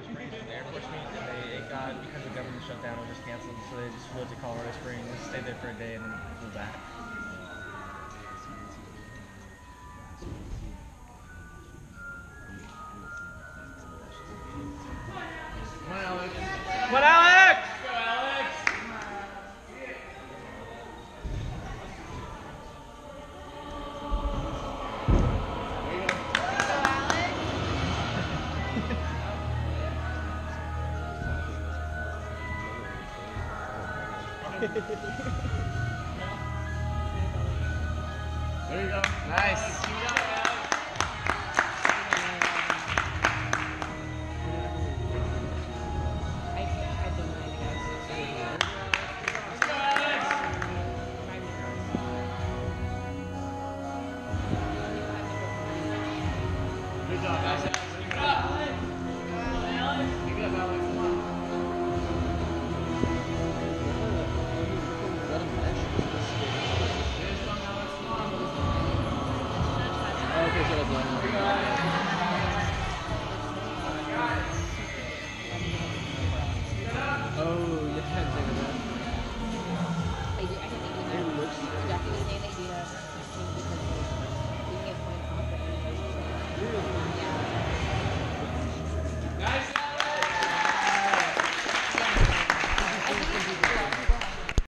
Colorado Springs for the airport meet, and it got, because the government shutdown, it was just canceled, so they just flew to Colorado Springs, stayed there for a day, and then flew back. Come on, Alex! Come on, Alex! Go, Alex! There you go. Nice. Good job, guys. Keep it up. Keep it up, Alex. Come on. Okay, so that's one.